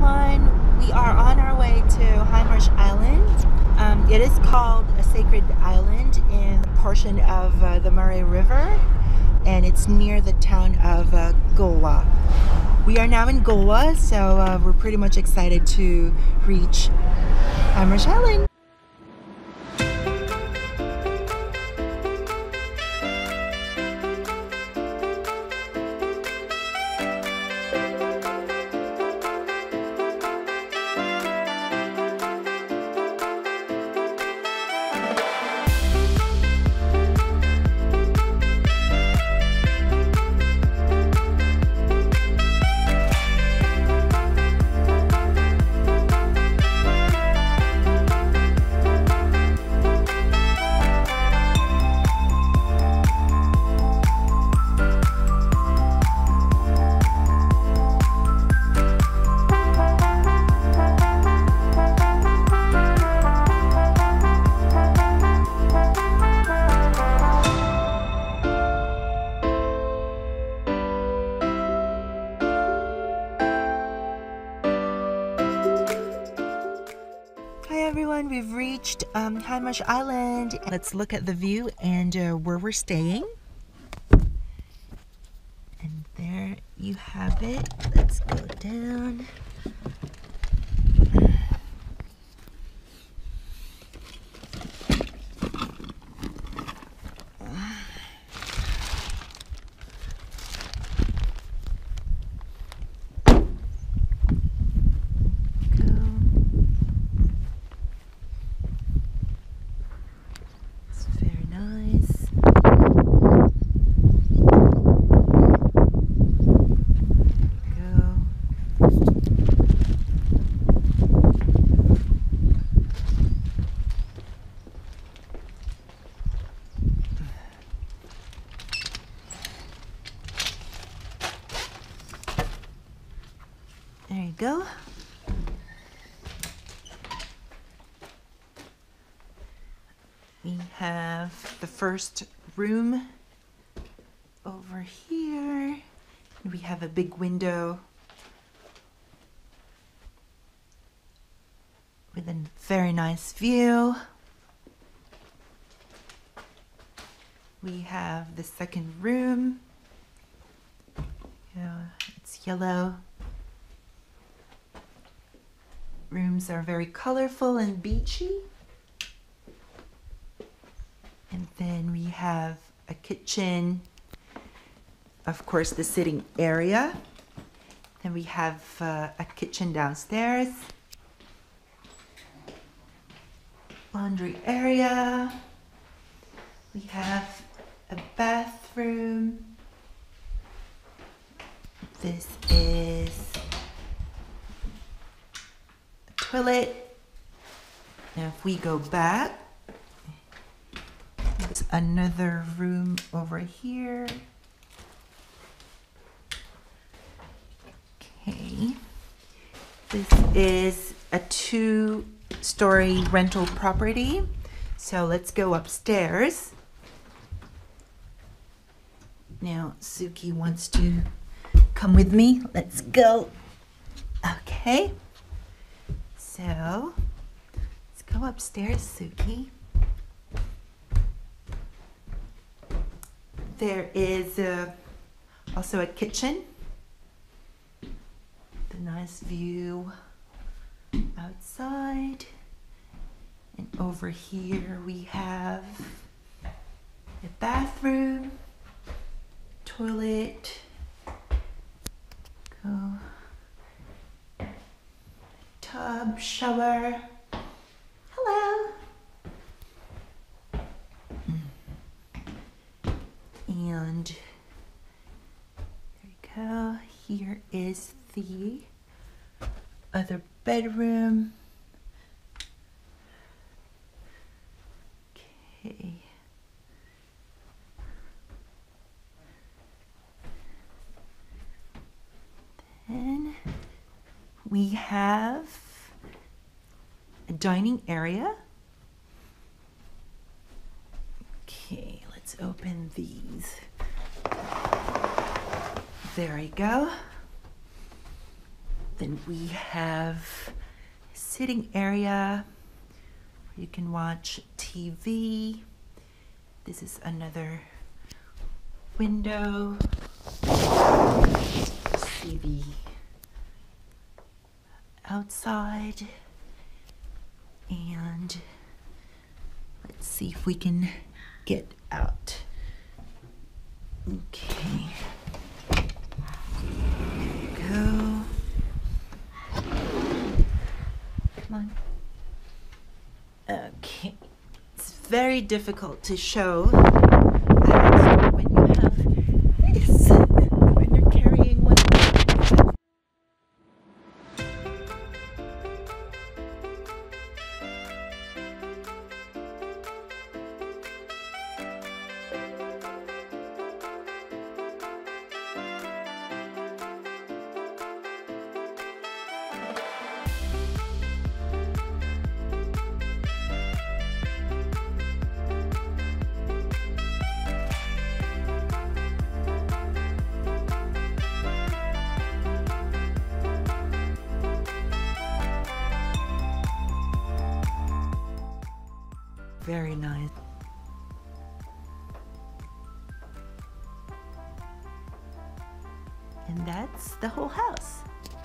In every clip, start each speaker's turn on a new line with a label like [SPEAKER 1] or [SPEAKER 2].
[SPEAKER 1] everyone. We are on our way to Highmarsh Island. It is called a sacred island in a portion of the Murray River, and it's near the town of Goa. We are now in Goa, so we're pretty much excited to reach Highmarsh Island. Hi everyone, we've reached Highmarsh Island. Let's look at the view and where we're staying. And there you have it. Let's go down. There you go. We have the first room over here. We have a big window with a very nice view. We have the second room. It's yellow. Rooms are very colorful and beachy. And then we have a kitchen, of course the sitting area. Then we have a kitchen downstairs. Laundry area. We have a bathroom. This is toilet. Now if we go back, there's another room over here. Okay, this is a 2-story rental property. So let's go upstairs. Now Suki wants to come with me. Let's go. Okay. So, let's go upstairs, Suki. There is also a kitchen. The nice view outside. And over here we have a bathroom, toilet. Go. Tub, shower. Hello. And there you go. Here is the other bedroom. Okay. Then we have a dining area. Okay, let's open these. There we go. Then we have a sitting area where you can watch TV. This is another window. See the outside. And let's see if we can get out. Okay. There you go. Come on. Okay. It's very difficult to show when you have this, when you're carrying one. Very nice. And that's the whole house.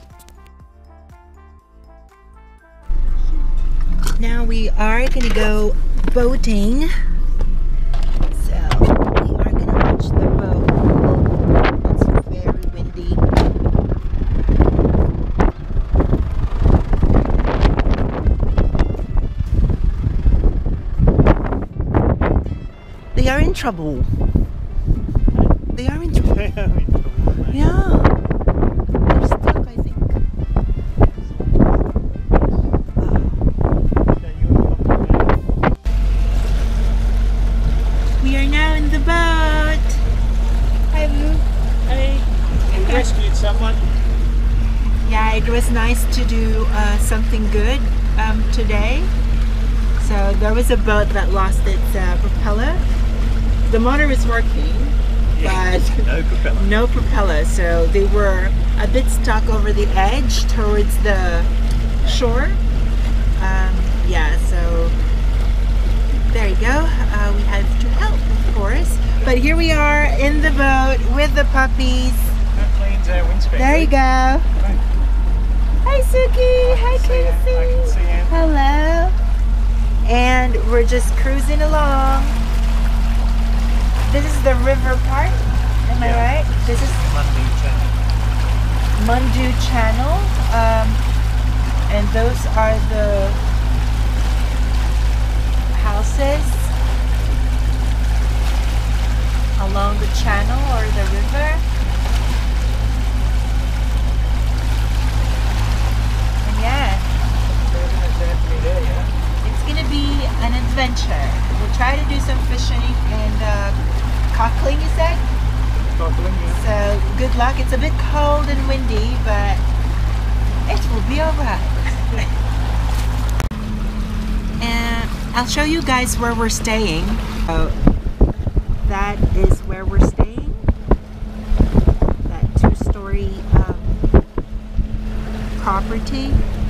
[SPEAKER 1] Now we are going to go boating. So we are going to watch the boat. It's very windy. They are in trouble. They are in trouble.
[SPEAKER 2] They are in trouble.
[SPEAKER 1] Yeah. They're stuck, I think. We are now in the boat. Hi, Blue.
[SPEAKER 2] Hey, you rescued someone?
[SPEAKER 1] Yeah, it was nice to do something good today. So there was a boat that lost its propeller. The motor is working, but
[SPEAKER 2] no propeller.
[SPEAKER 1] No propeller. So they were a bit stuck over the edge towards the shore. Yeah, so there you go. We had to help, of course. But here we are in the boat with the puppies.
[SPEAKER 2] That cleans our windscreen.
[SPEAKER 1] There you go. Hi, Suki. Hi, Casey.
[SPEAKER 2] I can see him.
[SPEAKER 1] Hello. And we're just cruising along. This is the river part, am I right? This is
[SPEAKER 2] Mundu Channel.
[SPEAKER 1] Mundu Channel, and those are the houses along the channel or the river. And yeah, it's gonna be an adventure. We'll try to do some fishing and cockling, you said?
[SPEAKER 2] Cockling, yeah.
[SPEAKER 1] So good luck. It's a bit cold and windy, but it will be alright. And I'll show you guys where we're staying. So that is where we're staying. That 2-story property.